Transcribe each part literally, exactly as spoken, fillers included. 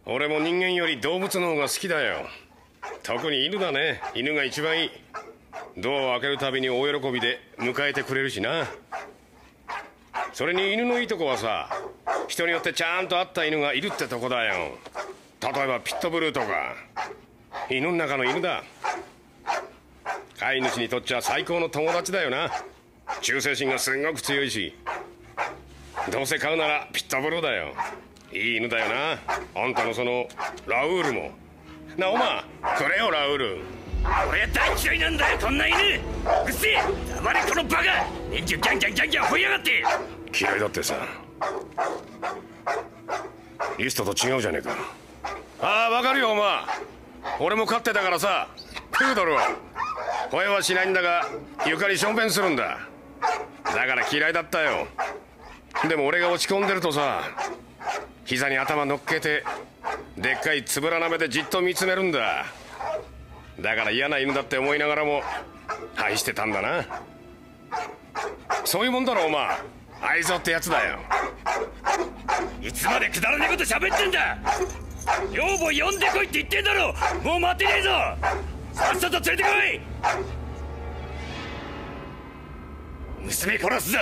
俺も人間より動物の方が好きだよ。特に犬だね。犬が一番いい。ドアを開けるたびに大喜びで迎えてくれるしな。それに犬のいいとこはさ、人によってちゃんと合った犬がいるってとこだよ。例えばピットブルーとか。犬の中の犬だ。飼い主にとっちゃ最高の友達だよな。忠誠心がすんごく強いし、どうせ飼うならピットブルーだよ。いい犬だよな。あんたのそのラウールもな。おまくれよラウール。 俺は大嫌いなんだよこんな犬。うっせえ、黙れこのバカ。年中ギャンギャンギャンギャン吠えやがって。 嫌いだってさ。リストと違うじゃねえか。ああわかるよおま。俺も飼ってたからさ、プードルを。吠えはしないんだが床にしょんべんするんだ。だから嫌いだったよ。でも俺が落ち込んでるとさ、膝に頭乗っけてでっかいつぶらな目でじっと見つめるんだ。だから嫌な犬だって思いながらも愛してたんだな。そういうもんだろおま。愛憎ってやつだよ。 いつまでくだらねえこと喋ってんだ。女房呼んでこいって言ってんだろ。もう待てねえぞ。さっさと連れてこい。娘殺すぞ。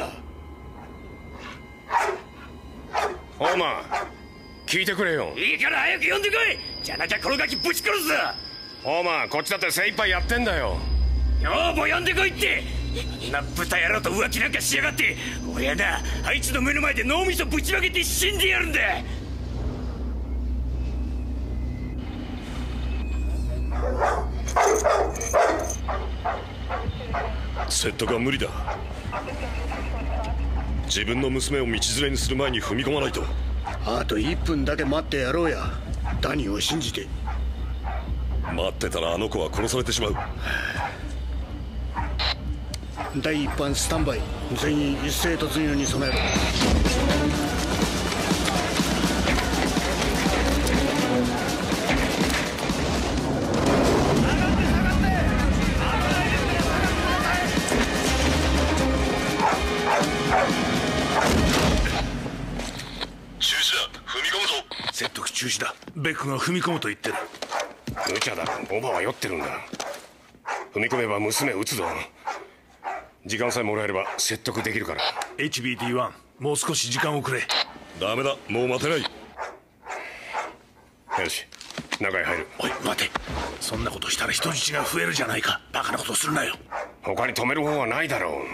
おま聞いてくれよ。 いいから早く呼んでこい。じゃなきゃこのガキぶち殺すぞ。 おまこっちだって精一杯やってんだよ。 女房呼んでこいって。こんな豚野郎と浮気なんかしやがって。俺はな、あいつの目の前で脳みそぶちまけて死んでやるんだ。 説得は無理だ。自分の娘を道連れにする前に踏み込まないと。 あといっぷんだけ待ってやろうや。ダニーを信じて。 待ってたらあの子は殺されてしまう。 第一班スタンバイ。全員一斉突入に備えろ。 中止だ。踏み込むぞ。 説得中止だ。ベックが踏み込むと言ってる。 無茶だ。おばは酔ってるんだ。踏み込めば娘を撃つぞ。時間さえもらえれば説得できるから。 エイチビーティーワン もう少し時間をくれ。 ダメだ、もう待てない。 よし中へ入る。 おい待て。そんなことしたら人質が増えるじゃないか。バカなことするなよ。 他に止める方はないだろう。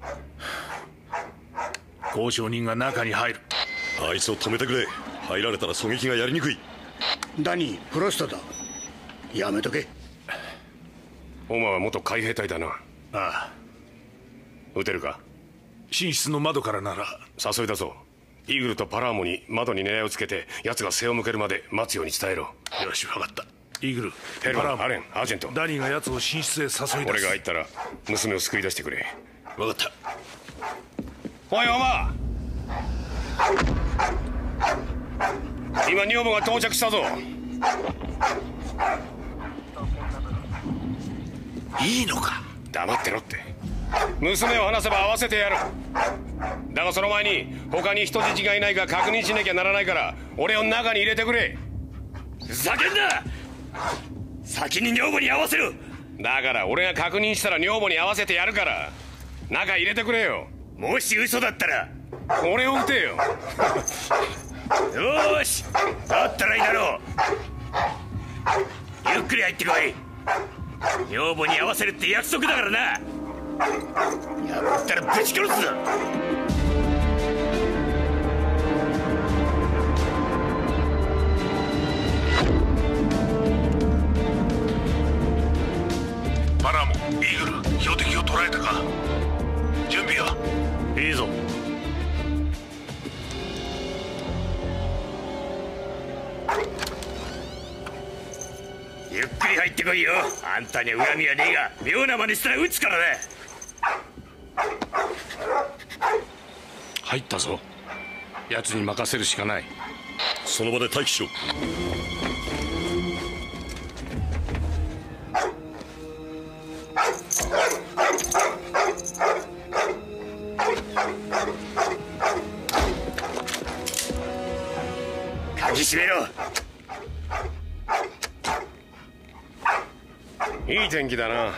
交渉人が中に入る。 あいつを止めてくれ。入られたら狙撃がやりにくい。 ダニー、フロストだ。やめとけ。 おまは元海兵隊だな。 ああ。 撃てるか。 寝室の窓からなら。 誘い出そう。イーグルとパラーモに窓に狙いをつけて奴が背を向けるまで待つように伝えろ。 よし分かった。イーグル、 ヘルマン、 パラーモ、 アレン、アージェント。 ダニーが奴を寝室へ誘い出す。 俺が入ったら娘を救い出してくれ。 分かった。 おいおま、今女房が到着したぞ。 いいのか。 黙ってろって。娘を離せば会わせてやる。だがその前に他に人質がいないか確認しなきゃならないから、俺を中に入れてくれ。 ふざけんな。先に女房に会わせる。 だから俺が確認したら女房に会わせてやるから、中入れてくれよ。 もし嘘だったら俺を撃てよ。 よーし、だったらいいだろう。ゆっくり入ってこい。女房に会わせるって約束だからな。破ったらぶち殺すぞ。 パラーモ、イーグル、標的を捉えたか。準備はいいぞ。 ゆっくり入ってこいよ。あんたに恨みはねえが、妙な真似したら撃つからね。 入ったぞ。奴に任せるしかない。 その場で待機しろ。 鍵閉めろ。 いい天気だな。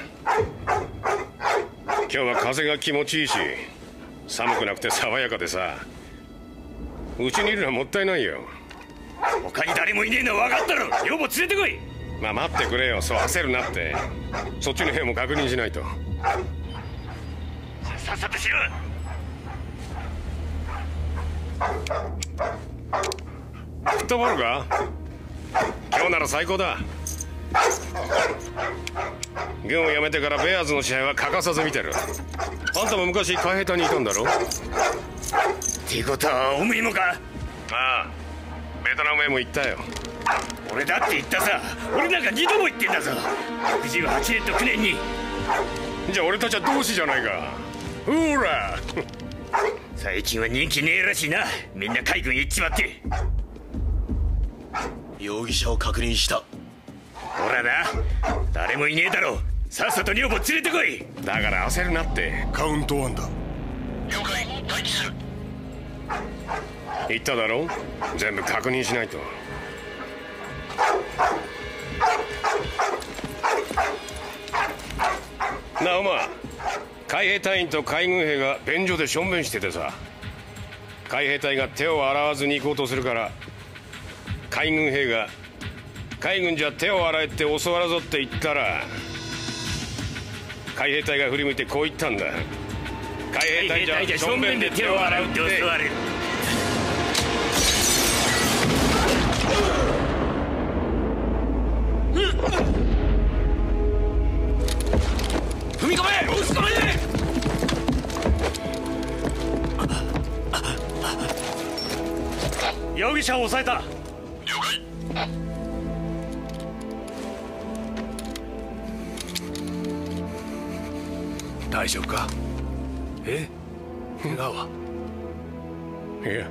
今日は風が気持ちいいし、寒くなくて爽やかでさ、うちにいるのはもったいないよ。 他に誰もいねえのは分かったろ。女房連れてこい。 まあ待ってくれよ、そう焦るなって。そっちの部屋も確認しないと。 さっさとしろ。 フットボールか？今日なら最高だ。軍を辞めてからベアーズの試合は欠かさず見てる。あんたも昔海兵隊にいたんだろ？ ってことはおめえもか？ ああ、ベトナムへも行ったよ。 俺だって言ったさ。俺なんか二度も言ってんだぞ。ろくじゅうはちねんときねんに。 じゃあ俺たちは同志じゃないか。ほら最近は人気ねえらしいな。みんな海軍行っちまって。 容疑者を確認した。 ほらな、誰もいねえだろ。さっさと女房連れてこい。 だから焦るなって。 カウントワンだ。 了解、待機する。 言っただろ、全部確認しないと。なあお前、海兵隊員と海軍兵が便所でしょんべんしててさ、海兵隊が手を洗わずに行こうとするから、海軍兵が海軍じゃ手を洗えって教わるぞって言ったら、海兵隊が振り向いてこう言ったんだ。海兵隊じゃしょんべんで手を洗うって教われる。 踏み込め、押し込め。容疑者を押さえた。 了解。 大丈夫か？え？怪我は？ いや、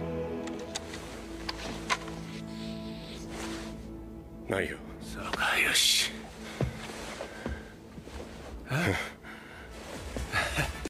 ないよ。 そうか、よし。